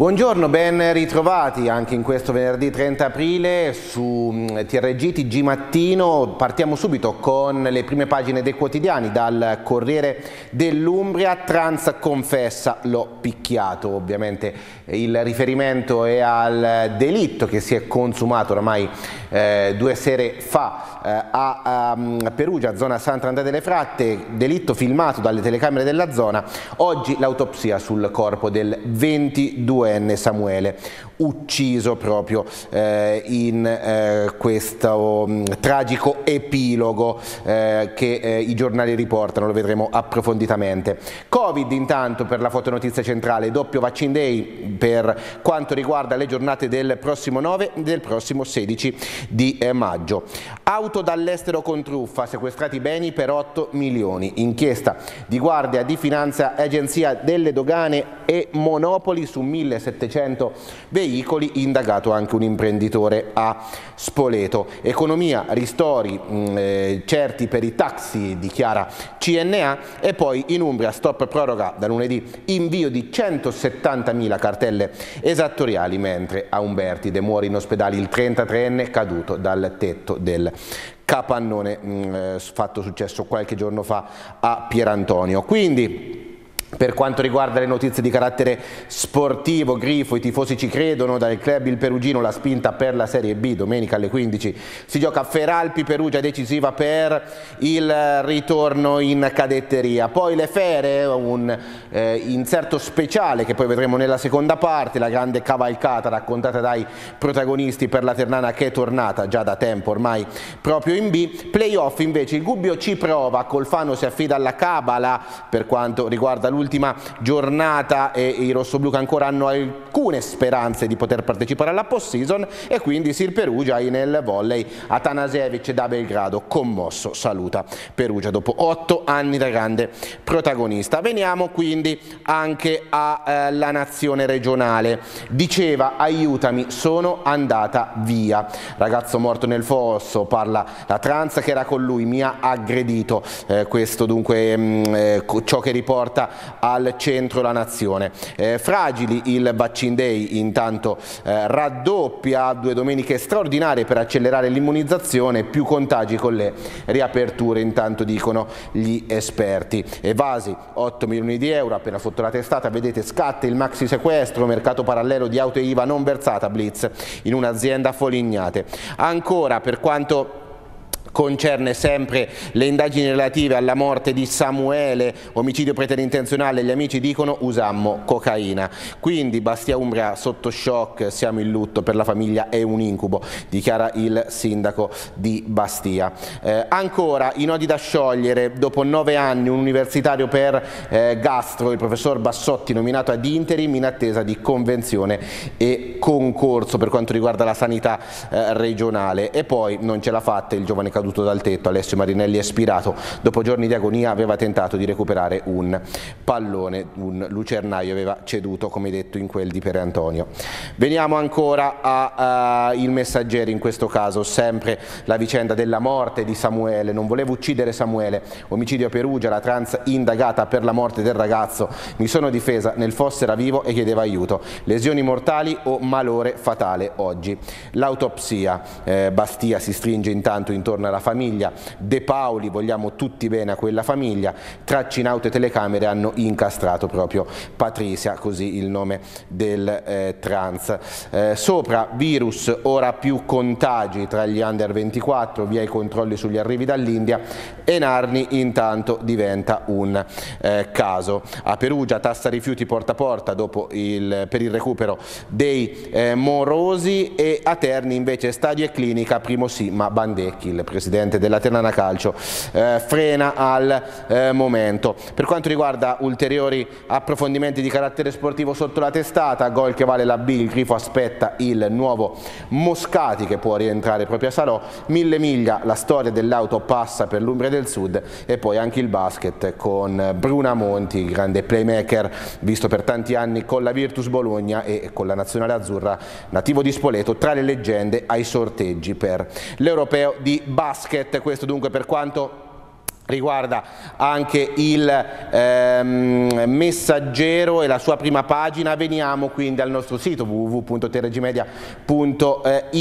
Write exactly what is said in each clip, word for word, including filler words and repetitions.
Buongiorno, ben ritrovati anche in questo venerdì trenta aprile su T R G T G Mattino. Partiamo subito con le prime pagine dei quotidiani. Dal Corriere dell'Umbria: Trans confessa l'ho picchiato. Ovviamente il riferimento è al delitto che si è consumato oramai eh, due sere fa eh, a, a Perugia, zona Sant'Andrea delle Fratte, delitto filmato dalle telecamere della zona. Oggi l'autopsia sul corpo del ventiduenne Samuele, ucciso proprio eh, in eh, questo mh, tragico epilogo eh, che eh, i giornali riportano. Lo vedremo approfonditamente. Covid intanto per la fotonotizia centrale, doppio vaccine day per quanto riguarda le giornate del prossimo nove e del prossimo sedici di eh, maggio. Auto dall'estero con truffa, sequestrati beni per otto milioni. Inchiesta di Guardia di Finanza, Agenzia delle Dogane e Monopoli su millesettecento veicoli, indagato anche un imprenditore a Spoleto. Economia, ristori mh, eh, certi per i taxi, dichiara C N A. E poi in Umbria stop proroga da lunedì, invio di centosettantamila cartelle esattoriali, mentre a Umbertide muore in ospedale il trentatreenne caduto dal tetto del capannone, mh, fatto successo qualche giorno fa a Pierantonio. Quindi, per quanto riguarda le notizie di carattere sportivo, Grifo, i tifosi ci credono, dal club il Perugino la spinta per la Serie B, domenica alle quindici si gioca Feralpi Perugia, decisiva per il ritorno in cadetteria. Poi le Fere, un eh, inserto speciale che poi vedremo nella seconda parte, la grande cavalcata raccontata dai protagonisti per la Ternana che è tornata già da tempo ormai proprio in B. Playoff invece, il Gubbio ci prova, Colfano si affida alla Cabala per quanto riguarda l'ultima L'ultima giornata e i rossoblù che ancora hanno alcune speranze di poter partecipare alla post-season. E quindi Sir Perugia nel volley, Atanasevich da Belgrado commosso saluta Perugia dopo otto anni da grande protagonista. Veniamo quindi anche alla nazione regionale. Diceva aiutami, sono andata via, ragazzo morto nel fosso, parla la trans che era con lui, mi ha aggredito. Eh, questo dunque mh, eh, ciò che riporta al centro la nazione. Eh, fragili il vaccine day, intanto eh, raddoppia, due domeniche straordinarie per accelerare l'immunizzazione, più contagi con le riaperture, intanto dicono gli esperti. Evasi otto milioni di euro, appena sotto la testata, vedete scatta il maxi sequestro, mercato parallelo di auto I V A non versata, blitz in un'azienda a Folignate. Ancora per quanto concerne sempre le indagini relative alla morte di Samuele, omicidio preterintenzionale, gli amici dicono usammo cocaina. Quindi Bastia Umbria sotto shock, siamo in lutto, per la famiglia è un incubo, dichiara il sindaco di Bastia. Eh, ancora i nodi da sciogliere, dopo nove anni un universitario per eh, gastro, il professor Bassotti nominato ad interim in attesa di convenzione e concorso per quanto riguarda la sanità eh, regionale. E poi non ce l'ha fatta il giovane caduto dal tetto, Alessio Marinelli, espirato dopo giorni di agonia, aveva tentato di recuperare un pallone, un lucernaio aveva ceduto come detto in quel di Pierantonio. Veniamo ancora al Messaggero, in questo caso sempre la vicenda della morte di Samuele. Non volevo uccidere Samuele, omicidio a Perugia, la trans indagata per la morte del ragazzo, mi sono difesa, nel fosso era vivo e chiedeva aiuto, lesioni mortali o malore fatale oggi. L'autopsia, eh, Bastia si stringe intanto intorno alla famiglia, De Paoli, vogliamo tutti bene a quella famiglia, tracce in auto e telecamere hanno incastrato proprio Patricia, così il nome del eh, trans. Eh, sopra virus, ora più contagi tra gli under ventiquattro, via i controlli sugli arrivi dall'India, e Narni intanto diventa un eh, caso. A Perugia tassa rifiuti porta a porta dopo il, per il recupero dei eh, morosi, e a Terni invece stadio e clinica, primo sì ma Bandecchi, il presidente della Ternana Calcio, eh, frena al eh, momento. Per quanto riguarda ulteriori approfondimenti di carattere sportivo sotto la testata, gol che vale la B, il Grifo aspetta il nuovo Moscati che può rientrare proprio a Salò, mille miglia, la storia dell'auto passa per l'Umbria del Sud, e poi anche il basket con Brunamonti, grande playmaker visto per tanti anni con la Virtus Bologna e con la nazionale azzurra, nativo di Spoleto, tra le leggende ai sorteggi per l'Europeo di basket. Questo dunque per quanto riguarda anche il ehm, Messaggero e la sua prima pagina. Veniamo quindi al nostro sito w w w punto terregmedia punto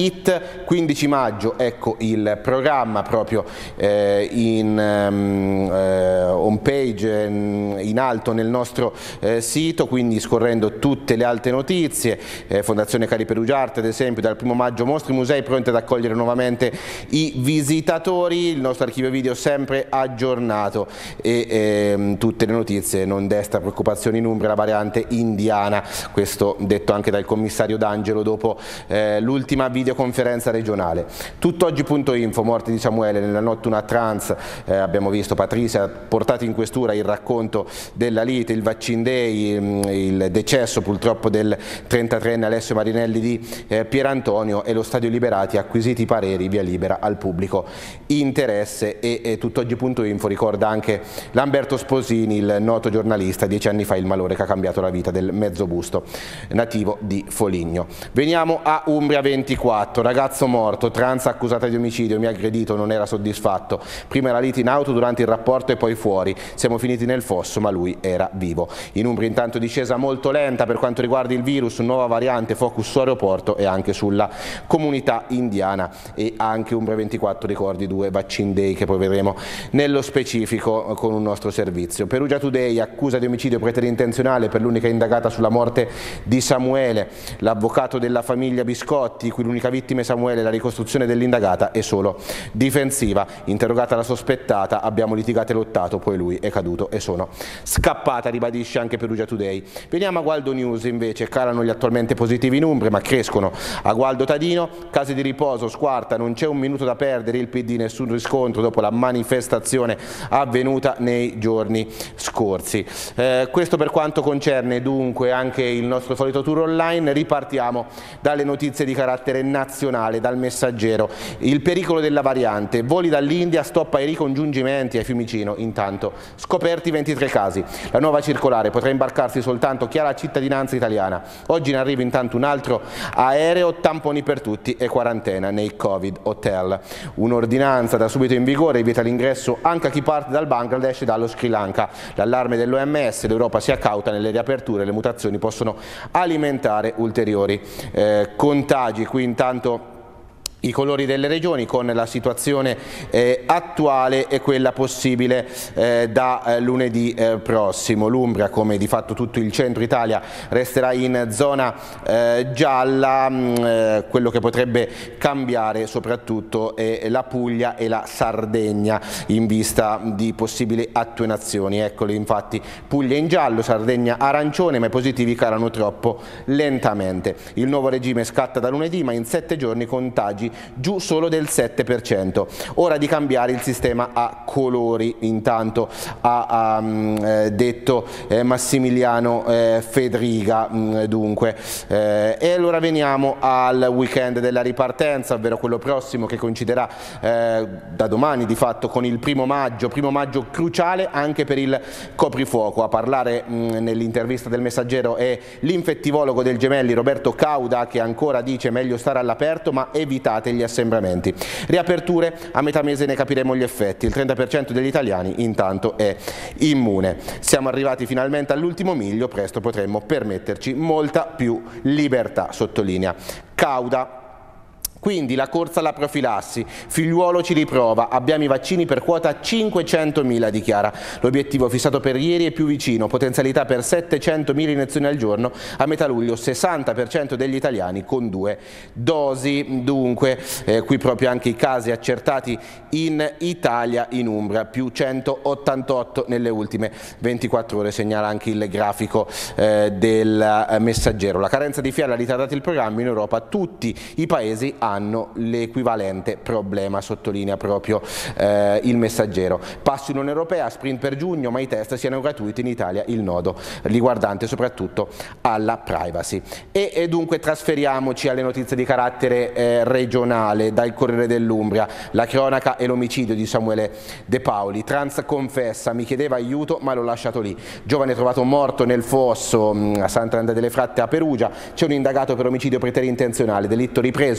it. quindici maggio, ecco il programma proprio eh, in um, eh, home page in, in alto nel nostro eh, sito, quindi scorrendo tutte le altre notizie. eh, Fondazione Cari Perugiarte ad esempio, dal primo maggio mostre musei pronti ad accogliere nuovamente i visitatori, il nostro archivio video sempre aggiornato aggiornato e ehm, tutte le notizie. Non desta preoccupazioni in Umbria la variante indiana, questo detto anche dal commissario D'Angelo dopo eh, l'ultima videoconferenza regionale. Tuttoggi punto info, morte di Samuele, nella notte una trans, eh, abbiamo visto Patrizia portata in questura, il racconto della lite, il vaccine day, il decesso purtroppo del trentatreenne Alessio Marinelli di eh, Pierantonio e lo Stadio Liberati, acquisiti i pareri, via libera al pubblico interesse. E, e Tuttoggi punto info ricorda anche Lamberto Sposini, il noto giornalista, dieci anni fa il malore che ha cambiato la vita del mezzobusto nativo di Foligno. Veniamo a Umbria ventiquattro, ragazzo morto, trans accusata di omicidio, mi ha aggredito, non era soddisfatto, prima la lite in auto durante il rapporto e poi fuori, siamo finiti nel fosso ma lui era vivo. In Umbria intanto discesa molto lenta per quanto riguarda il virus, nuova variante, focus su aeroporto e anche sulla comunità indiana. E anche Umbria ventiquattro ricordi due vaccine day che poi vedremo nello specifico con un nostro servizio. Perugia Today, accusa di omicidio preterintenzionale per l'unica indagata sulla morte di Samuele. L'avvocato della famiglia Biscotti, cui l'unica vittima è Samuele, la ricostruzione dell'indagata è solo difensiva. Interrogata la sospettata, abbiamo litigato e lottato, poi lui è caduto e sono scappata, ribadisce anche Perugia Today. Veniamo a Gualdo News invece, calano gli attualmente positivi in Umbria ma crescono a Gualdo Tadino, case di riposo, squarta, non c'è un minuto da perdere, il P D nessun riscontro dopo la manifestazione avvenuta nei giorni scorsi. Eh, questo per quanto concerne dunque anche il nostro solito tour online. Ripartiamo dalle notizie di carattere nazionale, dal Messaggero. Il pericolo della variante, voli dall'India, stop ai ricongiungimenti a Fiumicino, intanto scoperti ventitré casi. La nuova circolare potrà imbarcarsi soltanto chi ha la cittadinanza italiana. Oggi in arrivo intanto un altro aereo, tamponi per tutti e quarantena nei Covid hotel. Un'ordinanza da subito in vigore vieta l'ingresso anche a chi parte dal Bangladesh e dallo Sri Lanka. L'allarme dell'O M S, l'Europa sia cauta nelle riaperture, le mutazioni possono alimentare ulteriori eh, contagi. Qui intanto i colori delle regioni con la situazione eh, attuale e quella possibile eh, da eh, lunedì eh, prossimo. L'Umbria, come di fatto tutto il centro Italia, resterà in zona eh, gialla. Mh, eh, quello che potrebbe cambiare soprattutto è la Puglia e la Sardegna in vista di possibili attenuazioni. Eccole infatti, Puglia in giallo, Sardegna arancione, ma i positivi calano troppo lentamente. Il nuovo regime scatta da lunedì, ma in sette giorni contagi giù solo del sette per cento. Ora di cambiare il sistema a colori, intanto ha, ha eh, detto eh, Massimiliano eh, Fedriga. Mh, dunque eh, e allora veniamo al weekend della ripartenza, ovvero quello prossimo che coinciderà eh, da domani di fatto con il primo maggio, primo maggio cruciale anche per il coprifuoco. A parlare nell'intervista del Messaggero è l'infettivologo del Gemelli Roberto Cauda, che ancora dice meglio stare all'aperto ma evitate gli assembramenti. Riaperture, a metà mese ne capiremo gli effetti. Il trenta per cento degli italiani intanto è immune. Siamo arrivati finalmente all'ultimo miglio, presto potremmo permetterci molta più libertà, sottolinea Cauda. Quindi la corsa alla profilassi, Figliuolo ci riprova, abbiamo i vaccini per quota cinquecentomila, dichiara. L'obiettivo fissato per ieri è più vicino, potenzialità per settecentomila iniezioni al giorno, a metà luglio sessanta per cento degli italiani con due dosi. Dunque eh, qui proprio anche i casi accertati in Italia, in Umbria, più centottantotto nelle ultime ventiquattro ore, segnala anche il grafico eh, del eh, Messaggero. La carenza di fiale ha ritardato il programma in Europa, tutti i paesi hanno hanno l'equivalente problema, sottolinea proprio eh, il Messaggero. Passi Unione Europea, sprint per giugno, ma i test siano gratuiti in Italia, il nodo riguardante soprattutto alla privacy. E, e dunque trasferiamoci alle notizie di carattere eh, regionale, dal Corriere dell'Umbria, la cronaca e l'omicidio di Samuele De Paoli. Trans confessa, mi chiedeva aiuto ma l'ho lasciato lì. Giovane trovato morto nel fosso mh, a Sant'Andrea delle Fratte a Perugia, c'è un indagato per omicidio preterintenzionale, delitto ripreso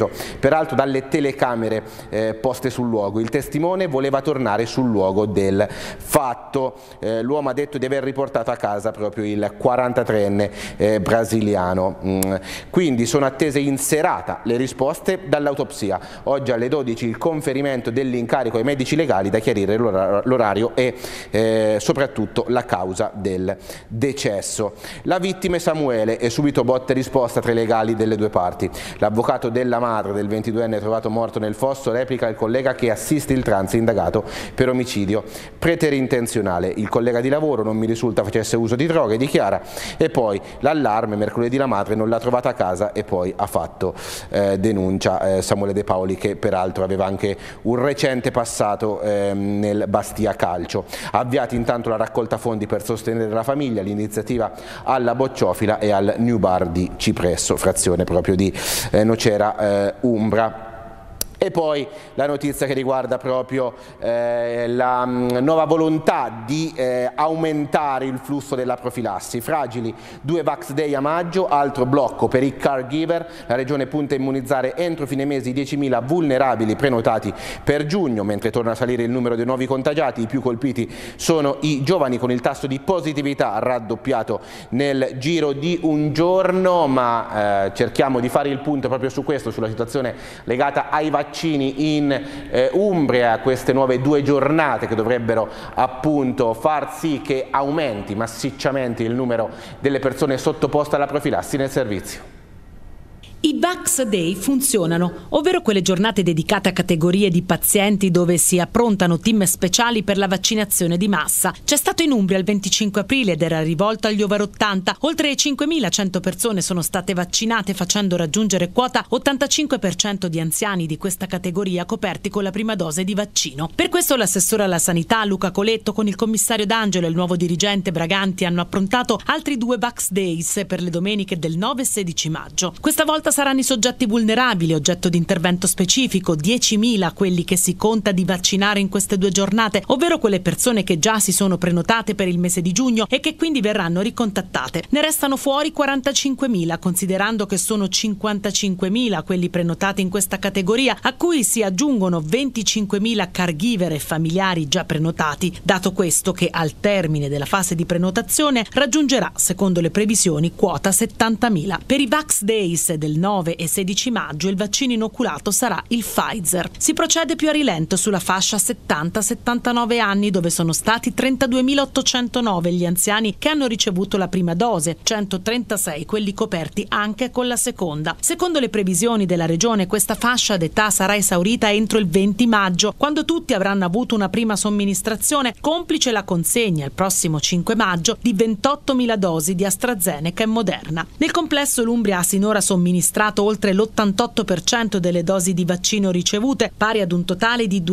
peraltro dalle telecamere eh, poste sul luogo. Il testimone voleva tornare sul luogo del fatto. Eh, l'uomo ha detto di aver riportato a casa proprio il quarantatreenne eh, brasiliano. Mm. Quindi sono attese in serata le risposte dall'autopsia. Oggi alle dodici il conferimento dell'incarico ai medici legali da chiarire l'orario e eh, soprattutto la causa del decesso. La vittima è Samuele e subito botta e risposta tra i legali delle due parti. L'avvocato della madre del ventiduenne trovato morto nel fosso replica il collega che assiste il trans indagato per omicidio preterintenzionale. Il collega di lavoro non mi risulta facesse uso di droghe, dichiara, e poi l'allarme, mercoledì la madre non l'ha trovata a casa e poi ha fatto eh, denuncia eh, Samuele De Paoli, che peraltro aveva anche un recente passato eh, nel Bastia Calcio. Avviati intanto la raccolta fondi per sostenere la famiglia, l'iniziativa alla Bocciofila e al New Bar di Cipresso, frazione proprio di eh, Nocera eh, Umbra. E poi la notizia che riguarda proprio eh, la mh, nuova volontà di eh, aumentare il flusso della profilassi. Fragili, due Vax Day a maggio, altro blocco per i caregiver. La Regione punta a immunizzare entro fine mese i diecimila vulnerabili prenotati per giugno, mentre torna a salire il numero dei nuovi contagiati. I più colpiti sono i giovani, con il tasso di positività raddoppiato nel giro di un giorno, ma eh, cerchiamo di fare il punto proprio su questo, sulla situazione legata ai vaccini in eh, Umbria, queste nuove due giornate che dovrebbero appunto far sì che aumenti massicciamente il numero delle persone sottoposte alla profilassi nel servizio. I Vax Day funzionano, ovvero quelle giornate dedicate a categorie di pazienti dove si approntano team speciali per la vaccinazione di massa. C'è stato in Umbria il venticinque aprile ed era rivolto agli over ottanta. Oltre cinquemilacento persone sono state vaccinate, facendo raggiungere quota ottantacinque per cento di anziani di questa categoria coperti con la prima dose di vaccino. Per questo l'assessore alla sanità Luca Coletto con il commissario D'Angelo e il nuovo dirigente Braganti hanno approntato altri due Vax Days per le domeniche del nove e sedici maggio. Questa volta saranno i soggetti vulnerabili oggetto di intervento specifico, diecimila quelli che si conta di vaccinare in queste due giornate, ovvero quelle persone che già si sono prenotate per il mese di giugno e che quindi verranno ricontattate. Ne restano fuori quarantacinquemila, considerando che sono cinquantacinquemila quelli prenotati in questa categoria, a cui si aggiungono venticinquemila caregiver e familiari già prenotati, dato questo che al termine della fase di prenotazione raggiungerà, secondo le previsioni, quota settantamila. Per i Vax Days del nove e sedici maggio il vaccino inoculato sarà il Pfizer. Si procede più a rilento sulla fascia settanta settantanove anni, dove sono stati trentaduemilaottocentonove gli anziani che hanno ricevuto la prima dose, centotrentasei quelli coperti anche con la seconda. Secondo le previsioni della Regione, questa fascia d'età sarà esaurita entro il venti maggio, quando tutti avranno avuto una prima somministrazione, complice la consegna il prossimo cinque maggio di ventottomila dosi di AstraZeneca e Moderna. Nel complesso l'Umbria ha sinora somministrato oltre l'ottantotto per cento delle dosi di vaccino ricevute, pari ad un totale di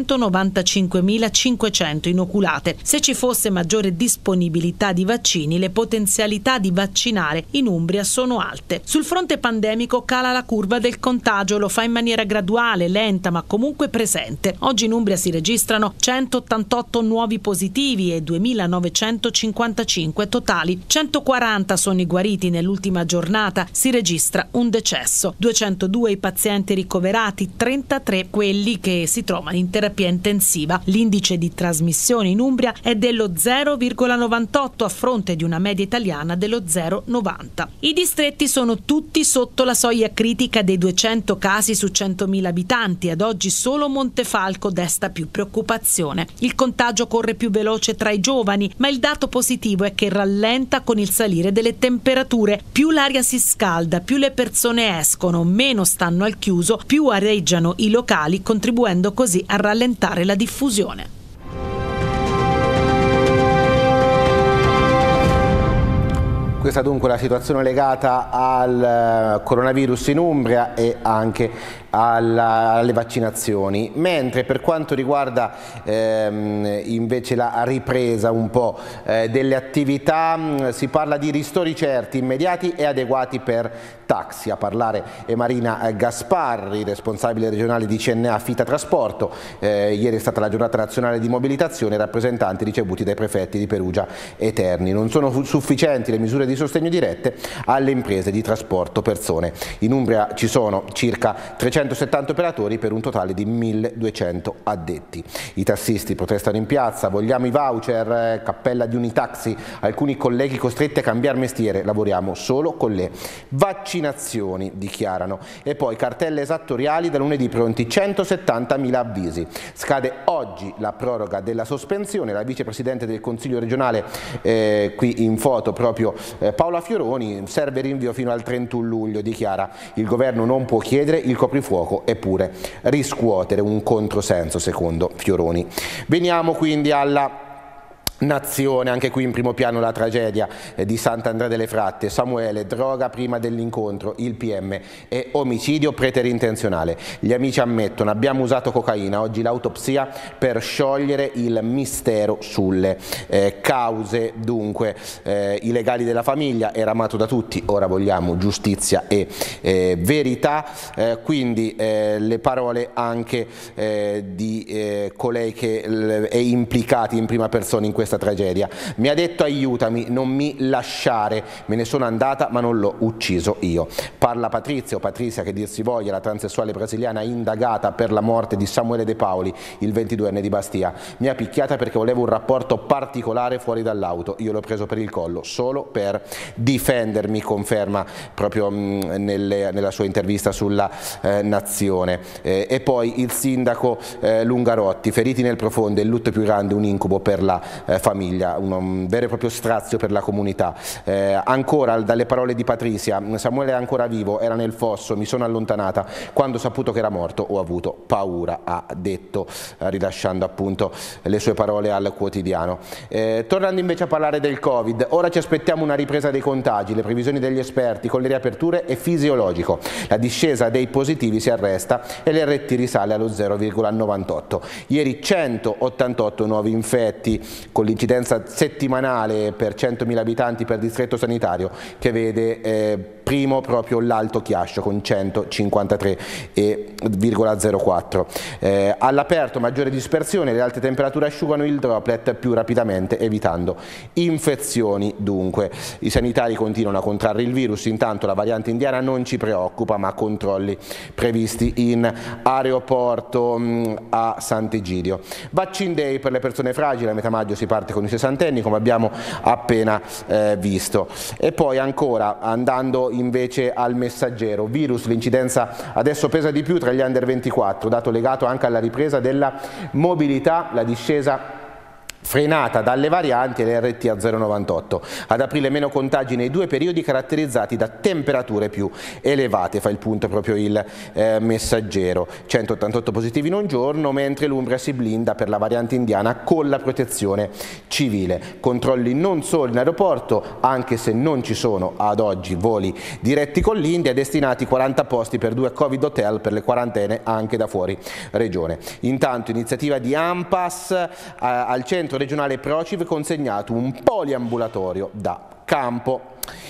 duecentonovantacinquemilacinquecento inoculate. Se ci fosse maggiore disponibilità di vaccini, le potenzialità di vaccinare in Umbria sono alte. Sul fronte pandemico cala la curva del contagio, lo fa in maniera graduale, lenta ma comunque presente. Oggi in Umbria si registrano centottantotto nuovi positivi e duemilanovecentocinquantacinque totali. centoquaranta sono i guariti nell'ultima giornata, si registra un decesso. duecentodue i pazienti ricoverati, trentatré quelli che si trovano in terapia intensiva. L'indice di trasmissione in Umbria è dello zero virgola novantotto a fronte di una media italiana dello zero virgola novanta. I distretti sono tutti sotto la soglia critica dei duecento casi su centomila abitanti. Ad oggi solo Montefalco desta più preoccupazione. Il contagio corre più veloce tra i giovani, ma il dato positivo è che rallenta con il salire delle temperature. Più l'aria si scalda, più le persone escono, meno stanno al chiuso, più areggiano i locali, contribuendo così a rallentare la diffusione. Questa dunque è la situazione legata al coronavirus in Umbria e anche alla, alle vaccinazioni, mentre per quanto riguarda ehm, invece la ripresa un po' eh, delle attività, mh, si parla di ristori certi, immediati e adeguati per taxi. A parlare è Marina Gasparri, responsabile regionale di C N A Fita Trasporto. Eh, ieri è stata la giornata nazionale di mobilitazione, rappresentanti ricevuti dai prefetti di Perugia e Terni. Non sono sufficienti le misure di di sostegno dirette alle imprese di trasporto persone. In Umbria ci sono circa trecentosettanta operatori per un totale di milleduecento addetti. I tassisti protestano in piazza, vogliamo i voucher, cappella di Unitaxi, alcuni colleghi costretti a cambiare mestiere, lavoriamo solo con le vaccinazioni, dichiarano. E poi cartelle esattoriali da lunedì pronti, centosettantamila avvisi. Scade oggi la proroga della sospensione, la vicepresidente del Consiglio regionale, eh, qui in foto proprio eh, Paola Fioroni, serve rinvio fino al trentuno luglio, dichiara. Il governo non può chiedere il coprifuoco eppure riscuotere un controsenso, secondo Fioroni. Veniamo quindi alla Nazione, anche qui in primo piano la tragedia di Sant'Andrea delle Fratte. Samuele, droga prima dell'incontro, il P M e omicidio preterintenzionale. Gli amici ammettono, abbiamo usato cocaina, oggi l'autopsia per sciogliere il mistero sulle eh, cause. Dunque eh, i legali della famiglia, era amato da tutti, ora vogliamo giustizia e eh, verità. Eh, quindi eh, le parole anche eh, di eh, colei che è implicati in prima persona in questa tragedia. Mi ha detto aiutami, non mi lasciare, me ne sono andata ma non l'ho ucciso io. Parla Patrizia o Patrizia che dir si voglia, la transessuale brasiliana indagata per la morte di Samuele De Paoli, il ventiduenne di Bastia. Mi ha picchiata perché volevo un rapporto particolare fuori dall'auto, io l'ho preso per il collo solo per difendermi, conferma proprio mh, nelle, nella sua intervista sulla eh, Nazione. Eh, e poi il sindaco eh, Lungarotti, feriti nel profondo, il lutto più grande, un incubo per la eh, famiglia, un, un vero e proprio strazio per la comunità. Eh, ancora dalle parole di Patrizia, Samuele è ancora vivo, era nel fosso, mi sono allontanata, quando ho saputo che era morto ho avuto paura, ha detto, eh, rilasciando appunto le sue parole al quotidiano. Eh, tornando invece a parlare del Covid, ora ci aspettiamo una ripresa dei contagi, le previsioni degli esperti con le riaperture è fisiologico, la discesa dei positivi si arresta e l'R T risale allo zero virgola novantotto. Ieri centottantotto nuovi infetti con l'incidenza settimanale per centomila abitanti per distretto sanitario, che vede eh, primo proprio l'Alto Chiascio con centocinquantatré virgola zero quattro. Eh, all'aperto maggiore dispersione, le alte temperature asciugano il droplet più rapidamente evitando infezioni. Dunque i sanitari continuano a contrarre il virus, intanto la variante indiana non ci preoccupa, ma controlli previsti in aeroporto mh, a Sant'Egidio. Vaccine Day per le persone fragili, a metà maggio si parte con i sessantenni come abbiamo appena eh, visto. E poi ancora andando invece al Messaggero, virus, l'incidenza adesso pesa di più tra gli under ventiquattro, dato legato anche alla ripresa della mobilità, la discesa frenata dalle varianti e l'R T a zero virgola novantotto. Ad aprile meno contagi nei due periodi caratterizzati da temperature più elevate, fa il punto proprio il eh, Messaggero. centottantotto positivi in un giorno, mentre l'Umbria si blinda per la variante indiana con la protezione civile. Controlli non solo in aeroporto, anche se non ci sono ad oggi voli diretti con l'India, destinati quaranta posti per due Covid hotel per le quarantene anche da fuori regione. Intanto iniziativa di ANPAS eh, al centro regionale Prociv, consegnato un poliambulatorio da campo.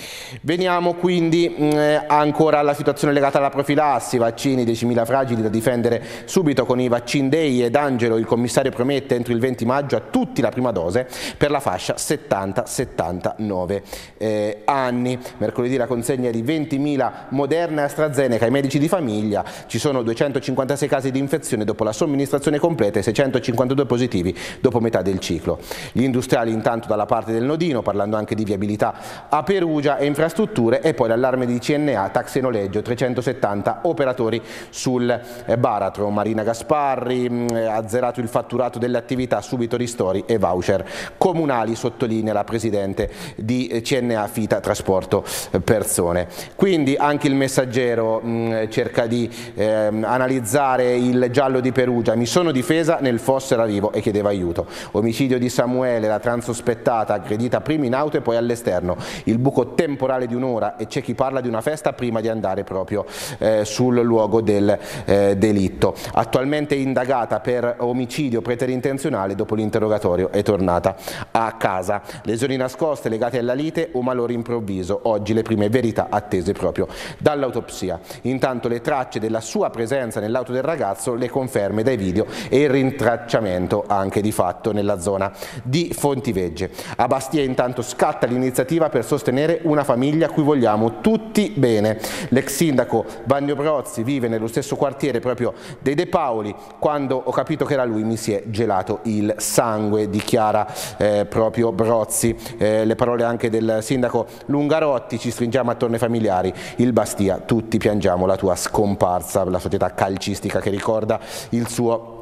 Veniamo quindi eh, ancora alla situazione legata alla profilassi, vaccini, diecimila fragili da difendere subito con i Vaccine Day, ed Angelo, il commissario, promette entro il venti maggio a tutti la prima dose per la fascia settanta settantanove eh, anni. Mercoledì la consegna di ventimila Moderna e AstraZeneca ai medici di famiglia, ci sono duecentocinquantasei casi di infezione dopo la somministrazione completa e seicentocinquantadue positivi dopo metà del ciclo. Gli industriali intanto dalla parte del Nodino, parlando anche di viabilità a Perugia e infrastrutture, e poi l'allarme di C N A, taxi e noleggio, trecentosettanta operatori sul baratro. Marina Gasparri, mh, azzerato il fatturato delle attività, subito ristori e voucher comunali, sottolinea la presidente di C N A Fita Trasporto Persone. Quindi anche il Messaggero mh, cerca di eh, analizzare il giallo di Perugia, mi sono difesa, nel fosso era vivo e chiedeva aiuto. Omicidio di Samuele, la trans sospettata aggredita prima in auto e poi all'esterno, il buco temporale temporale di un'ora e c'è chi parla di una festa prima di andare proprio eh, sul luogo del eh, delitto. Attualmente indagata per omicidio preterintenzionale, dopo l'interrogatorio è tornata a casa. Lesioni nascoste legate alla lite o malore improvviso, oggi le prime verità attese proprio dall'autopsia. Intanto le tracce della sua presenza nell'auto del ragazzo, le conferme dai video e il rintracciamento anche di fatto nella zona di Fontivegge. A Bastia intanto scatta l'iniziativa per sostenere una famiglia a cui vogliamo tutti bene. L'ex sindaco Vanni Brozzi vive nello stesso quartiere proprio dei De Paoli. Quando ho capito che era lui mi si è gelato il sangue, dichiara eh, proprio Brozzi. Eh, le parole anche del sindaco Lungarotti: ci stringiamo attorno ai familiari, il Bastia, tutti piangiamo la tua scomparsa, la società calcistica che ricorda il suo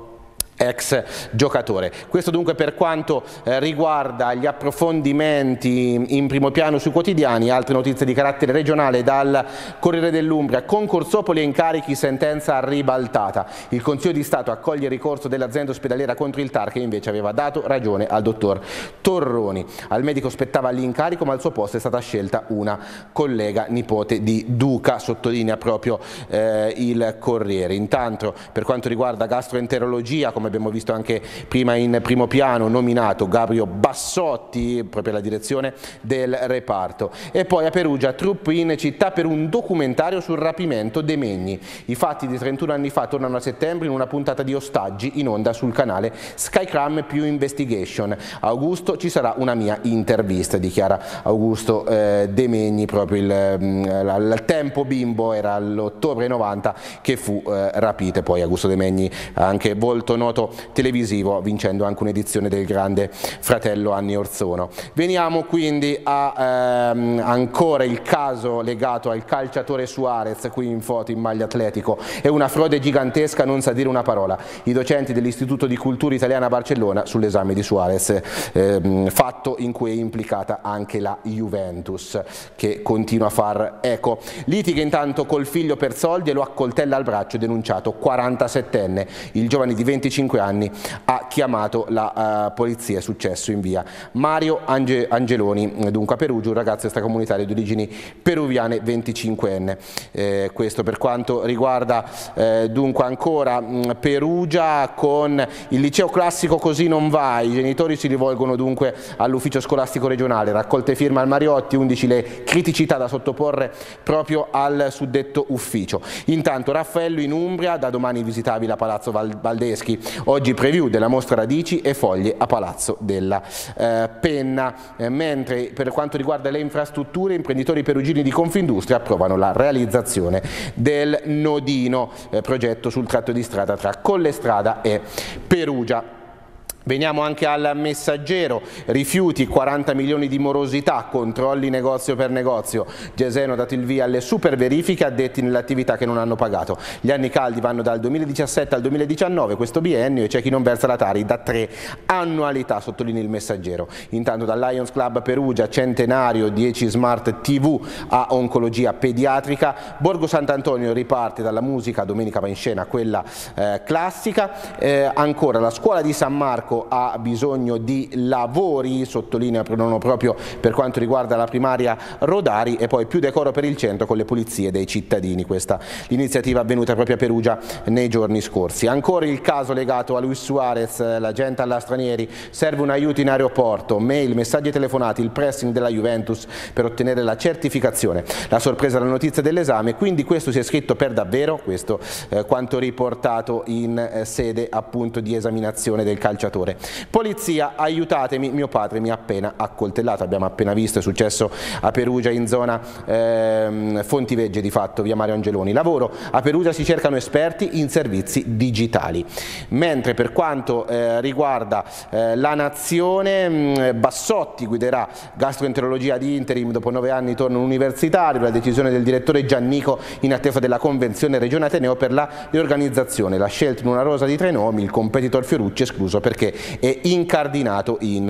ex giocatore. Questo dunque per quanto eh, riguarda gli approfondimenti in primo piano sui quotidiani. Altre notizie di carattere regionale dal Corriere dell'Umbria: concorsopoli e incarichi, sentenza ribaltata. Il Consiglio di Stato accoglie il ricorso dell'azienda ospedaliera contro il T A R che invece aveva dato ragione al dottor Torroni. Al medico spettava l'incarico ma al suo posto è stata scelta una collega nipote di Duca, sottolinea proprio eh, il Corriere. Intanto per quanto riguarda gastroenterologia, come abbiamo visto anche prima in primo piano, nominato Gabriele Bassotti proprio alla direzione del reparto. E poi a Perugia, truppe in città per un documentario sul rapimento dei Megni. I fatti di trentuno anni fa tornano a settembre in una puntata di Ostaggi in onda sul canale Skycram più Investigation. Augusto, ci sarà una mia intervista, dichiara Augusto eh, De Megni. Proprio il, il tempo bimbo era l'ottobre novanta che fu eh, rapito. Poi Augusto De Megni, anche volto noto televisivo, vincendo anche un'edizione del Grande Fratello anni Orsono. Veniamo quindi a ehm, ancora il caso legato al calciatore Suarez, qui in foto in maglia atletico. È una frode gigantesca, non sa dire una parola. I docenti dell'Istituto di Cultura Italiana a Barcellona sull'esame di Suarez, ehm, fatto in cui è implicata anche la Juventus, che continua a far eco. Litiga intanto col figlio per soldi e lo accoltella al braccio, denunciato quarantasettenne. Il giovane di venticinque anni ha chiamato la uh, polizia. È successo in via Mario Ange Angeloni, dunque a Perugia, un ragazzo extracomunitario di origini peruviane, venticinquenne. Eh, questo per quanto riguarda eh, dunque ancora mh, Perugia, con il liceo classico Così non va. I genitori si rivolgono dunque all'ufficio scolastico regionale, raccolte firme al Mariotti, undici le criticità da sottoporre proprio al suddetto ufficio. Intanto Raffaello in Umbria, da domani visitabile a Palazzo Val Valdeschi. Oggi preview della mostra Radici e foglie a Palazzo della eh, Penna. Eh, mentre per quanto riguarda le infrastrutture, imprenditori perugini di Confindustria approvano la realizzazione del Nodino, eh, progetto sul tratto di strada tra Collestrada e Perugia. Veniamo anche al Messaggero: rifiuti, quaranta milioni di morosità, controlli negozio per negozio. Geseno ha dato il via alle super verifiche addetti nell'attività che non hanno pagato. Gli anni caldi vanno dal duemiladiciassette al duemiladiciannove, questo biennio, e c'è chi non versa la Tari da tre annualità, sottolinea il Messaggero. Intanto dal Lions Club Perugia, centenario, dieci smart tivù a oncologia pediatrica. Borgo Sant'Antonio riparte dalla musica, domenica va in scena quella eh, classica. Eh, ancora la scuola di San Marco ha bisogno di lavori, sottolinea proprio per quanto riguarda la primaria Rodari. E poi più decoro per il centro con le pulizie dei cittadini. Questa l'iniziativa avvenuta proprio a Perugia nei giorni scorsi. Ancora il caso legato a Luis Suarez, l'agente alla stranieri, serve un aiuto in aeroporto, mail, messaggi telefonati, il pressing della Juventus per ottenere la certificazione. La sorpresa è la notizia dell'esame, quindi questo si è scritto per davvero, questo eh, quanto riportato in eh, sede appunto di esaminazione del calciatore. Polizia, aiutatemi, mio padre mi ha appena accoltellato. Abbiamo appena visto, è successo a Perugia in zona ehm, Fontivegge, di fatto via Mario Angeloni. Lavoro, a Perugia si cercano esperti in servizi digitali. Mentre per quanto eh, riguarda eh, la Nazione, mh, Bassotti guiderà gastroenterologia di interim, dopo nove anni torna universitario. La decisione del direttore Giannico in attesa della convenzione Regione Ateneo per la riorganizzazione. La scelta in una rosa di tre nomi, il competitor Fiorucci escluso perché è incardinato in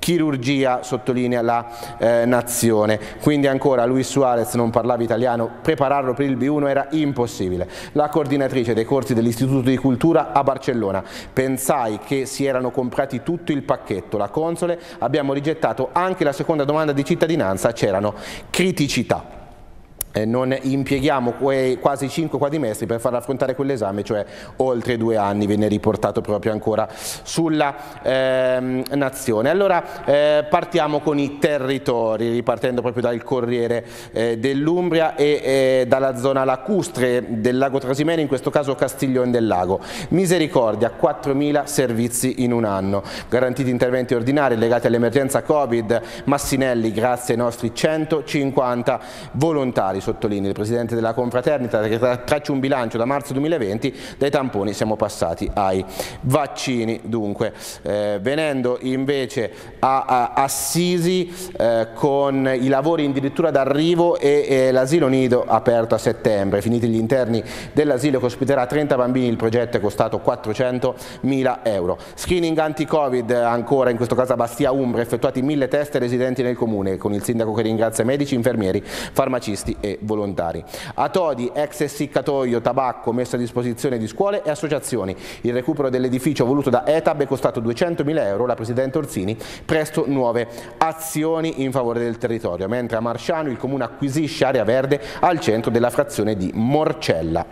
chirurgia, sottolinea la eh, Nazione. Quindi ancora Luis Suarez non parlava italiano, prepararlo per il B uno era impossibile. La coordinatrice dei corsi dell'Istituto di Cultura a Barcellona: pensai che si erano comprati tutto il pacchetto, la console, abbiamo rigettato anche la seconda domanda di cittadinanza, c'erano criticità. Eh, non impieghiamo quei quasi cinque quadrimestri per far affrontare quell'esame, cioè oltre due anni, viene riportato proprio ancora sulla ehm, Nazione. Allora eh, partiamo con i territori, ripartendo proprio dal Corriere eh, dell'Umbria e eh, dalla zona lacustre del lago Trasimeno, in questo caso Castiglione del Lago. Misericordia, quattromila servizi in un anno, garantiti interventi ordinari legati all'emergenza Covid. Massinelli, grazie ai nostri centocinquanta volontari, sottolinea il presidente della confraternita, che traccia un bilancio da marzo duemilaventi, dai tamponi siamo passati ai vaccini. Dunque eh, venendo invece a, a Assisi, eh, con i lavori addirittura d'arrivo e, e l'asilo nido aperto a settembre, finiti gli interni dell'asilo che ospiterà trenta bambini, il progetto è costato quattrocentomila euro. Screening anti-Covid ancora, in questo caso a Bastia Umbria, effettuati mille test residenti nel comune, con il sindaco che ringrazia medici, infermieri, farmacisti e volontari. A Todi, ex essiccatoio, tabacco messo a disposizione di scuole e associazioni. Il recupero dell'edificio voluto da E T A B è costato duecentomila euro, la Presidente Orsini, presto nuove azioni in favore del territorio, mentre a Marsciano il comune acquisisce area verde al centro della frazione di Morcella.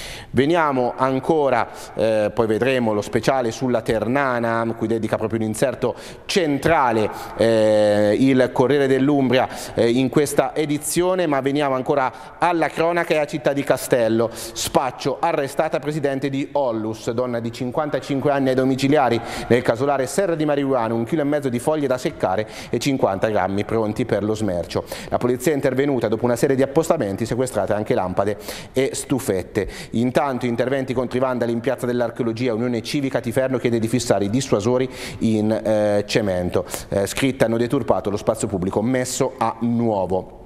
Veniamo ancora, eh, poi vedremo lo speciale sulla Ternana, cui dedica proprio un inserto centrale eh, il Corriere dell'Umbria eh, in questa edizione, ma veniamo ancora alla cronaca e a Città di Castello. Spaccio, arrestata presidente di Ollus, donna di cinquantacinque anni ai domiciliari, nel casolare serra di marijuana, un chilo e mezzo di foglie da seccare e cinquanta grammi pronti per lo smercio. La polizia è intervenuta dopo una serie di appostamenti, sequestrate anche lampade e stufette. Intanto interventi contro i vandali in piazza dell'Archeologia, Unione Civica Tiferno chiede di fissare i dissuasori in eh, cemento. Eh, scritta: hanno deturpato lo spazio pubblico messo a nuovo.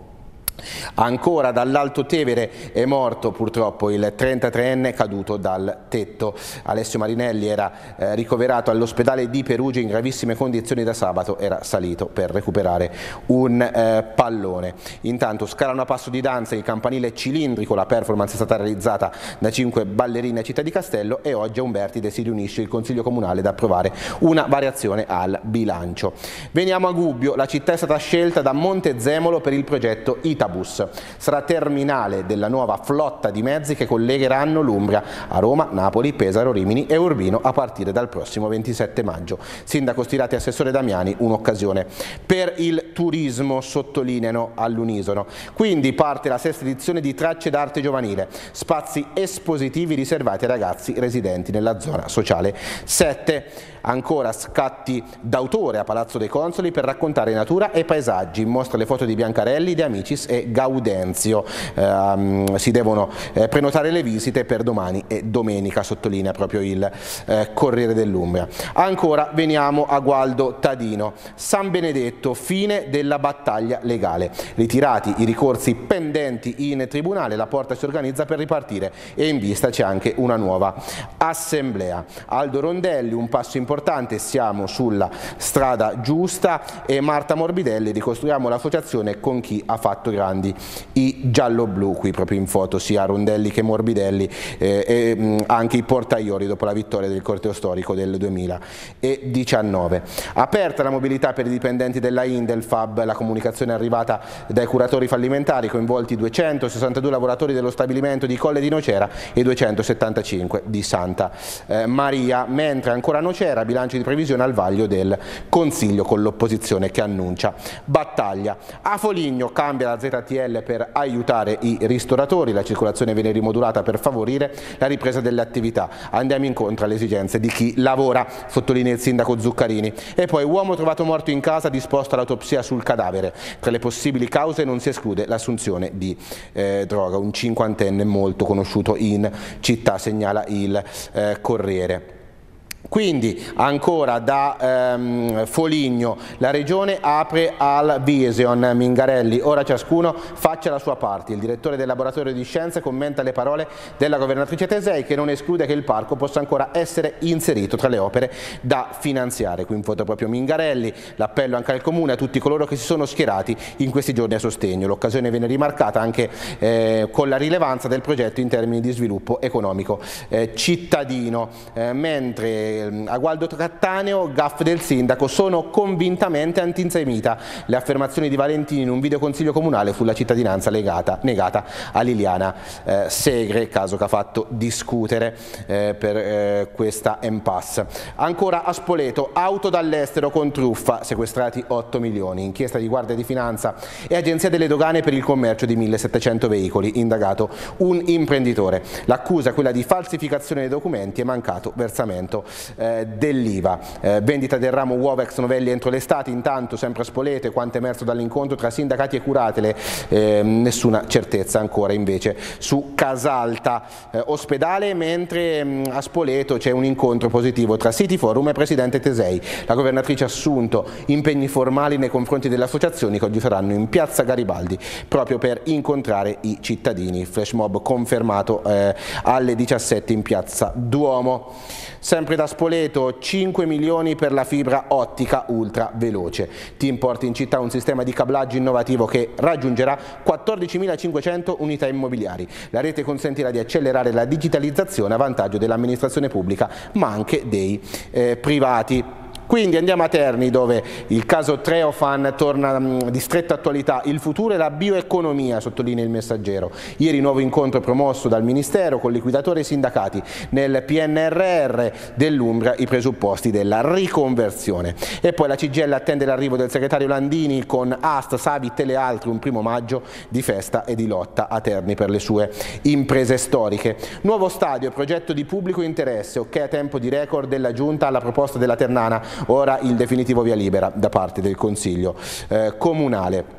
Ancora dall'Alto Tevere è morto purtroppo il trentatreenne caduto dal tetto. Alessio Marinelli era eh, ricoverato all'ospedale di Perugia in gravissime condizioni, da sabato era salito per recuperare un eh, pallone. Intanto scalano a passo di danza il campanile cilindrico, la performance è stata realizzata da cinque ballerine a Città di Castello e oggi a Umbertide si riunisce il Consiglio Comunale ad approvare una variazione al bilancio. Veniamo a Gubbio, la città è stata scelta da Montezemolo per il progetto Itabus. Sarà terminale della nuova flotta di mezzi che collegheranno l'Umbria a Roma, Napoli, Pesaro, Rimini e Urbino a partire dal prossimo ventisette maggio. Sindaco Stirati e Assessore Damiani, un'occasione per il turismo, sottolineano all'unisono. Quindi parte la sesta edizione di Tracce d'Arte Giovanile, spazi espositivi riservati ai ragazzi residenti nella zona sociale sette. Ancora scatti d'autore a Palazzo dei Consoli per raccontare natura e paesaggi, mostra le foto di Biancarelli, De Amicis e Gaudenzio. Eh, si devono eh, prenotare le visite per domani e domenica, sottolinea proprio il eh, Corriere dell'Umbria. Ancora veniamo a Gualdo Tadino, San Benedetto, fine della battaglia legale, ritirati i ricorsi pendenti in tribunale, la porta si organizza per ripartire e in vista c'è anche una nuova assemblea. Aldo Rondelli, un passo importante, siamo sulla strada giusta, e Marta Morbidelli, ricostruiamo l'associazione con chi ha fatto grandi i giallo-blu, qui proprio in foto sia Rondelli che Morbidelli eh, e mh, anche i portaiori dopo la vittoria del corteo storico del duemiladiciannove. Aperta la mobilità per i dipendenti della Indelfab, la comunicazione è arrivata dai curatori fallimentari, coinvolti duecentosessantadue lavoratori dello stabilimento di Colle di Nocera e duecentosettantacinque di Santa eh, Maria, mentre ancora a Nocera bilancio di previsione al vaglio del Consiglio con l'opposizione che annuncia battaglia. A Foligno cambia la Z T L per aiutare i ristoratori, la circolazione viene rimodulata per favorire la ripresa delle attività. Andiamo incontro alle esigenze di chi lavora, sottolinea il sindaco Zuccarini. E poi uomo trovato morto in casa, disposta l'autopsia sul cadavere. Tra le possibili cause non si esclude l'assunzione di eh, droga, un cinquantenne molto conosciuto in città, segnala il eh, Corriere. Quindi ancora da ehm, Foligno, la regione apre al Vision, Mingarelli, ora ciascuno faccia la sua parte. Il direttore del laboratorio di scienze commenta le parole della governatrice Tesei, che non esclude che il parco possa ancora essere inserito tra le opere da finanziare. Qui in foto proprio Mingarelli, l'appello anche al comune, a tutti coloro che si sono schierati in questi giorni a sostegno. L'occasione viene rimarcata anche eh, con la rilevanza del progetto in termini di sviluppo economico eh, cittadino, eh, mentre a Gualdo Cattaneo, gaff del sindaco, sono convintamente antisemita. Le affermazioni di Valentini in un video consiglio comunale sulla cittadinanza legata, negata a Liliana eh, Segre, caso che ha fatto discutere eh, per eh, questa impasse. Ancora a Spoleto, auto dall'estero con truffa, sequestrati otto milioni, inchiesta di Guardia di Finanza e Agenzia delle Dogane per il commercio di millesettecento veicoli, indagato un imprenditore. L'accusa è quella di falsificazione dei documenti e mancato versamento Eh, dell'I V A. Eh, vendita del ramo uova ex novelli entro l'estate. Intanto sempre a Spoleto, e quanto emerso dall'incontro tra sindacati e curatele, eh, nessuna certezza ancora invece su Casalta eh, ospedale, mentre mh, a Spoleto c'è un incontro positivo tra City Forum e Presidente Tesei. La governatrice ha assunto impegni formali nei confronti delle associazioni che oggi saranno in piazza Garibaldi proprio per incontrare i cittadini. Flash mob confermato eh, alle diciassette in piazza Duomo. Sempre da Spoleto, cinque milioni per la fibra ottica ultra veloce. Team porta in città un sistema di cablaggio innovativo che raggiungerà quattordicimilacinquecento unità immobiliari. La rete consentirà di accelerare la digitalizzazione a vantaggio dell'amministrazione pubblica ma anche dei eh, privati. Quindi andiamo a Terni, dove il caso Treofan torna mh, di stretta attualità. Il futuro è la bioeconomia, sottolinea il Messaggero. Ieri nuovo incontro promosso dal Ministero con liquidatori e sindacati. Nel P N R R dell'Umbria i presupposti della riconversione. E poi la C G I L attende l'arrivo del segretario Landini con Ast, Savit e le altre, un primo maggio di festa e di lotta a Terni per le sue imprese storiche. Nuovo stadio, progetto di pubblico interesse, ok a tempo di record della Giunta alla proposta della Ternana. Ora il definitivo via libera da parte del Consiglio eh, Comunale.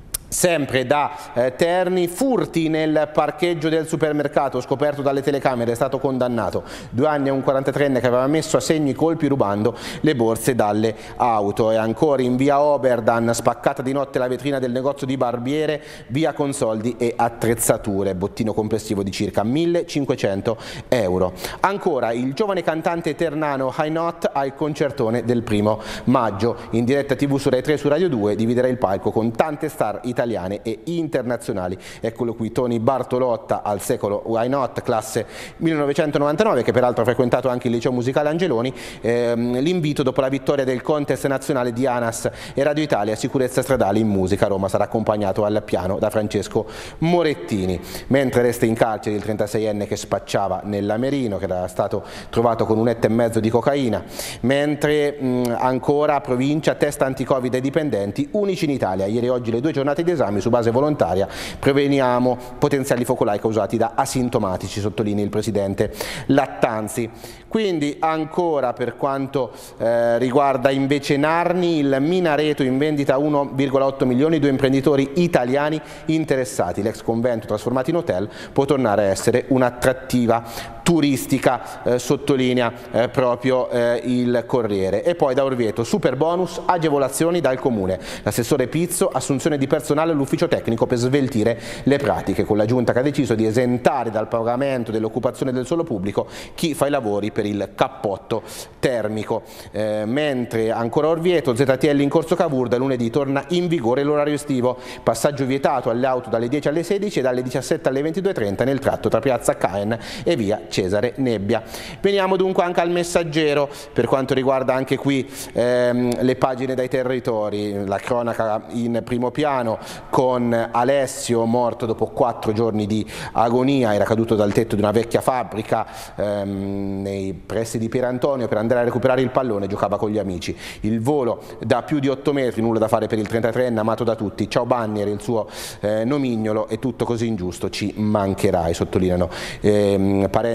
Sempre da eh, Terni, furti nel parcheggio del supermercato, scoperto dalle telecamere, è stato condannato. Due anni a un quarantatreenne che aveva messo a segno i colpi rubando le borse dalle auto. E ancora in via Oberdan, spaccata di notte la vetrina del negozio di barbiere, via con soldi e attrezzature, bottino complessivo di circa millecinquecento euro. Ancora il giovane cantante ternano High Not al concertone del primo maggio, in diretta tv su Rai tre e su Radio due, dividerà il palco con tante star italiane italiane e internazionali. Eccolo qui Tony Bartolotta, al secolo Why Not, classe millenovecentonovantanove, che peraltro ha frequentato anche il liceo musicale Angeloni. Ehm, l'invito dopo la vittoria del contest nazionale di ANAS e Radio Italia Sicurezza Stradale in Musica. Roma sarà accompagnato al piano da Francesco Morettini. Mentre resta in carcere il trentaseienne che spacciava nell'Amerino, che era stato trovato con un etto e mezzo di cocaina. Mentre mh, ancora provincia, test anti-Covid ai dipendenti, unici in Italia. Ieri e oggi le due giornate di esami su base volontaria, preveniamo potenziali focolai causati da asintomatici, sottolinea il presidente Lattanzi. Quindi ancora per quanto eh, riguarda invece Narni, il Minareto in vendita uno virgola otto milioni, due imprenditori italiani interessati. L'ex convento trasformato in hotel può tornare a essere un'attrattiva turistica, eh, sottolinea eh, proprio eh, il Corriere. E poi da Orvieto, super bonus, agevolazioni dal comune. L'assessore Pizzo, assunzione di personale all'ufficio tecnico per sveltire le pratiche, con la giunta che ha deciso di esentare dal pagamento dell'occupazione del suolo pubblico chi fa i lavori per il cappotto termico. Eh, mentre ancora Orvieto, Z T L in corso Cavour, da lunedì torna in vigore l'orario estivo, passaggio vietato alle auto dalle dieci alle sedici e dalle diciassette alle ventidue e trenta nel tratto tra piazza Caen e via Cesare Nebbia. Veniamo dunque anche al Messaggero, per quanto riguarda anche qui ehm, le pagine dai territori, la cronaca in primo piano con Alessio morto dopo quattro giorni di agonia, era caduto dal tetto di una vecchia fabbrica ehm, nei pressi di Pierantonio per andare a recuperare il pallone, giocava con gli amici. Il volo da più di otto metri, nulla da fare per il trentatreenne amato da tutti. Ciao Bannier, il suo eh, nomignolo, è tutto così ingiusto, ci mancherai, sottolineano ehm, parenti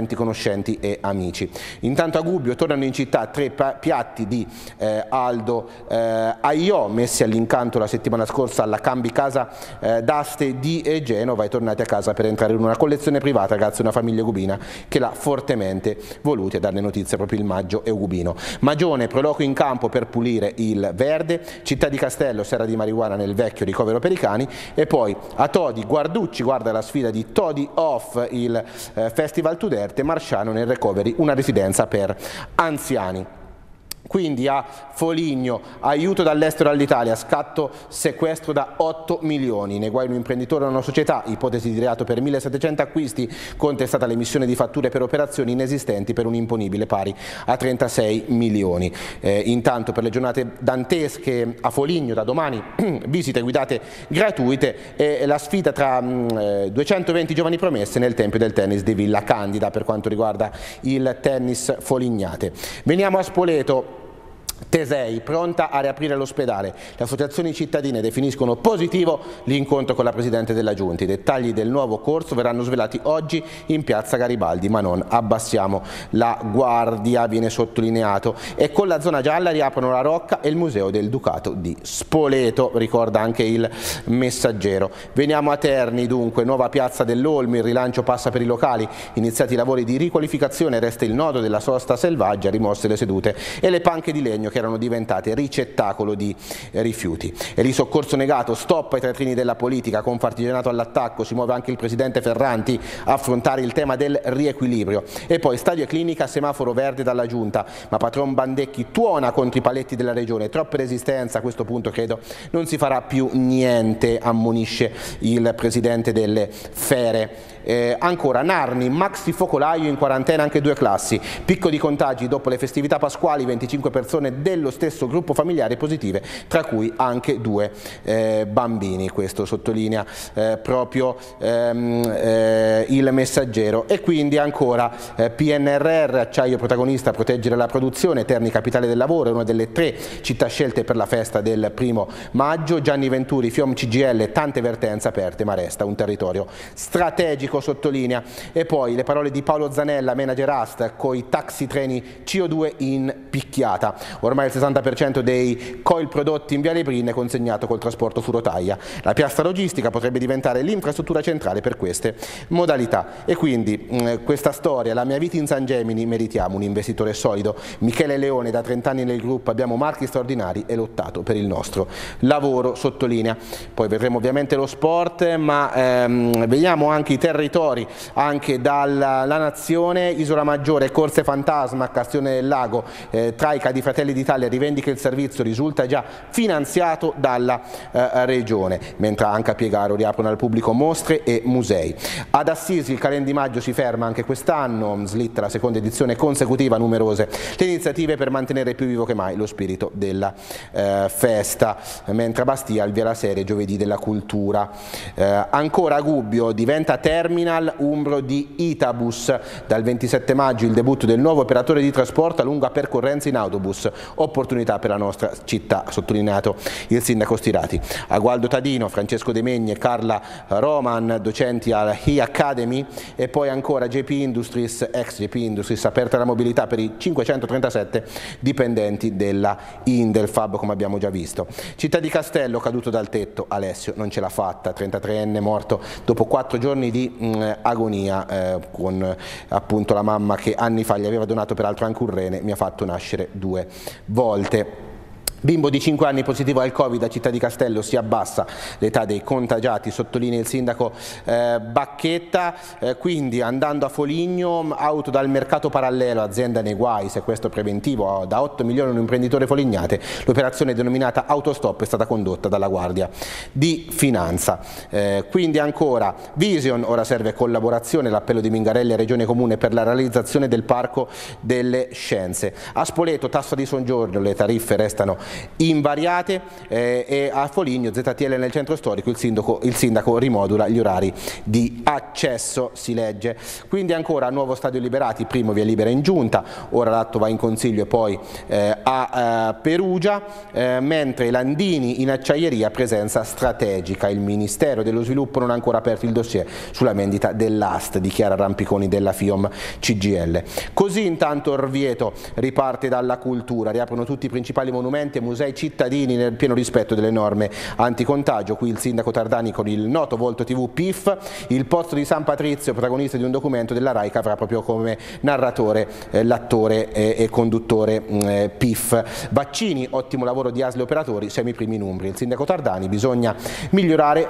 parenti, conoscenti e amici. Intanto a Gubbio tornano in città tre piatti di eh, Aldo eh, Aiò, messi all'incanto la settimana scorsa alla Cambi Casa eh, d'Aste di Genova, e tornati a casa per entrare in una collezione privata grazie a una famiglia gubina che l'ha fortemente voluta, e darne notizia proprio il Maggio e Gubino. Magione, proloco in campo per pulire il verde, Città di Castello, serra di marijuana nel vecchio ricovero per i cani, e poi a Todi Guarducci guarda la sfida di Todi Off, il eh, Festival Tuderte, Marsciano nel recovery, una residenza per anziani. Quindi a Foligno, aiuto dall'estero all'Italia, scatto sequestro da otto milioni, nei guai un imprenditore o una società, ipotesi di reato per millesettecento acquisti, contestata l'emissione di fatture per operazioni inesistenti per un imponibile pari a trentasei milioni. Eh, intanto per le giornate dantesche a Foligno da domani visite guidate gratuite e la sfida tra mh, duecentoventi giovani promesse nel Tempio del Tennis di Villa Candida per quanto riguarda il tennis Folignate. Veniamo a Spoleto. Tesei, pronta a riaprire l'ospedale. Le associazioni cittadine definiscono positivo l'incontro con la Presidente della Giunta. I dettagli del nuovo corso verranno svelati oggi in piazza Garibaldi, ma non abbassiamo la guardia, viene sottolineato. E con la zona gialla riaprono la Rocca e il Museo del Ducato di Spoleto, ricorda anche il Messaggero. Veniamo a Terni, dunque, nuova piazza dell'Olmi, il rilancio passa per i locali, iniziati i lavori di riqualificazione, resta il nodo della sosta selvaggia, rimosse le sedute e le panche di legno che erano diventate ricettacolo di rifiuti. E lì soccorso negato, stop ai teatrini della politica, con Partigianato all'attacco, si muove anche il presidente Ferranti a affrontare il tema del riequilibrio. E poi stadio e clinica, semaforo verde dalla Giunta, ma patron Bandecchi tuona contro i paletti della regione, troppe resistenze, a questo punto credo non si farà più niente, ammonisce il presidente delle Fere. Eh, ancora Narni, maxi focolaio in quarantena anche due classi, picco di contagi dopo le festività pasquali, venticinque persone dello stesso gruppo familiare positive, tra cui anche due eh, bambini, questo sottolinea eh, proprio ehm, eh, il Messaggero. E quindi ancora eh, P N R R, acciaio protagonista, proteggere la produzione, Terni capitale del lavoro, è una delle tre città scelte per la festa del primo maggio, Gianni Venturi, Fiom C G L, tante vertenze aperte ma resta un territorio strategico, sottolinea. E poi le parole di Paolo Zanella, manager A S T, coi taxi treni C O due in picchiata. Ormai il sessanta per cento dei coil prodotti in Viale Brin è consegnato col trasporto su rotaia. La piastra logistica potrebbe diventare l'infrastruttura centrale per queste modalità. E quindi mh, questa storia, la mia vita in San Gemini, meritiamo un investitore solido. Michele Leone, da trenta anni nel gruppo, abbiamo marchi straordinari e lottato per il nostro lavoro, sottolinea. Poi vedremo ovviamente lo sport, ma ehm, vediamo anche i territori, anche dalla la Nazione. Isola Maggiore, corse fantasma, Castione del Lago, eh, Traica di Fratelli d'Italia rivendica il servizio, risulta già finanziato dalla eh, Regione, mentre anche a Piegaro riaprono al pubblico mostre e musei. Ad Assisi il Calen di Maggio si ferma anche quest'anno, slitta la seconda edizione consecutiva, numerose le iniziative per mantenere più vivo che mai lo spirito della eh, festa, mentre a Bastia il via la serie Giovedì della Cultura. Eh, ancora a Gubbio diventa terminal umbro di Itabus, dal ventisette maggio il debutto del nuovo operatore di trasporto a lunga percorrenza in autobus, opportunità per la nostra città, sottolineato il sindaco Stirati. A Gualdo Tadino, Francesco De Megni e Carla Roman, docenti alla E Academy. E poi ancora J P Industries, ex J P Industries, aperta la mobilità per i cinquecentotrentasette dipendenti della Indelfab, come abbiamo già visto. Città di Castello, caduto dal tetto, Alessio non ce l'ha fatta, trentatreenne morto dopo quattro giorni di mh, agonia, eh, con appunto la mamma che anni fa gli aveva donato peraltro anche un rene, mi ha fatto nascere due volte. Bimbo di cinque anni positivo al Covid a Città di Castello, si abbassa l'età dei contagiati, sottolinea il sindaco eh, Bacchetta. Eh, quindi andando a Foligno, auto dal mercato parallelo, azienda nei guai, sequestro preventivo da otto milioni un imprenditore Folignate. L'operazione denominata Autostop è stata condotta dalla Guardia di Finanza. Eh, quindi ancora Vision, ora serve collaborazione, l'appello di Mingarelli a Regione Comune per la realizzazione del Parco delle Scienze. A Spoleto, tassa di soggiorno, le tariffe restano invariate eh, e a Foligno, Z T L nel centro storico, il sindaco, il sindaco rimodula gli orari di accesso, si legge. Quindi ancora nuovo stadio Liberati, primo via libera in giunta, ora l'atto va in consiglio e poi eh, a eh, Perugia, eh, mentre Landini in acciaieria presenza strategica, il Ministero dello Sviluppo non ha ancora aperto il dossier sulla vendita dell'A S T, dichiara Rampiconi della FIOM C G I L. Così intanto Orvieto riparte dalla cultura, riaprono tutti i principali monumenti e musei cittadini nel pieno rispetto delle norme anticontagio, qui il sindaco Tardani con il noto volto tivù P I F, il pozzo di San Patrizio, protagonista di un documento della RAI che avrà proprio come narratore eh, l'attore eh, e conduttore eh, P I F. Vaccini, ottimo lavoro di A S L e operatori, siamo i primi in Umbria. Il sindaco Tardani, bisogna migliorare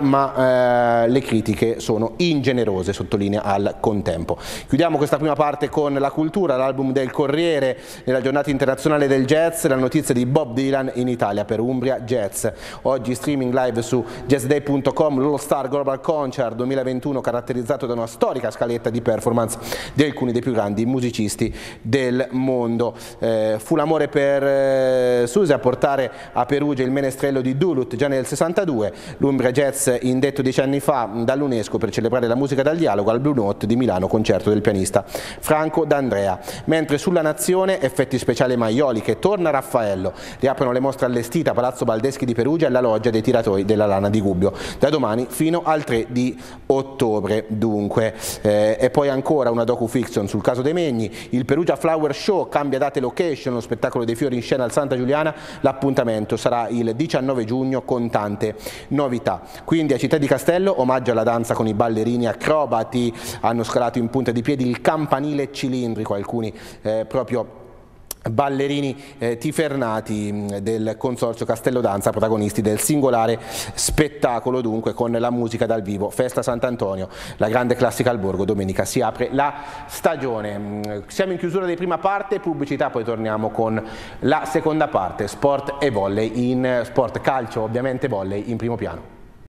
ma eh, le critiche sono ingenerose, sottolinea al contempo. Chiudiamo questa prima parte con la cultura, l'album del Corriere nella giornata internazionale del jazz, la notizia di Bob Dylan in Italia per Umbria Jazz. Oggi streaming live su jazzday punto com l'All Star Global Concert duemilaventuno, caratterizzato da una storica scaletta di performance di alcuni dei più grandi musicisti del mondo. Eh, fu l'amore per eh, Susi a portare a Perugia il menestrello di Duluth già nel sessantadue, l'Umbria Jazz indetto dieci anni fa dall'UNESCO per celebrare la musica dal dialogo al Blue Note di Milano, concerto del pianista Franco D'Andrea. Mentre sulla Nazione, effetti speciali Maioli che torna Raffaello, riaprono le mostre allestite a Palazzo Baldeschi di Perugia e la loggia dei tiratori della lana di Gubbio da domani fino al tre di ottobre dunque. Eh, e poi ancora una docu-fiction sul caso dei Megni, il Perugia Flower Show cambia date e location, lo spettacolo dei fiori in scena al Santa Giuliana, l'appuntamento sarà il diciannove giugno con tante novità. Quindi a Città di Castello omaggio alla danza con i ballerini acrobati, hanno scalato in punta di piedi il campanile cilindrico, alcuni eh, proprio ballerini eh, tifernati del Consorzio Castello Danza, protagonisti del singolare spettacolo dunque con la musica dal vivo. Festa Sant'Antonio, la grande classica al Borgo, domenica si apre la stagione. Siamo in chiusura di prima parte, pubblicità, poi torniamo con la seconda parte, sport e volley, in sport calcio ovviamente, volley in primo piano.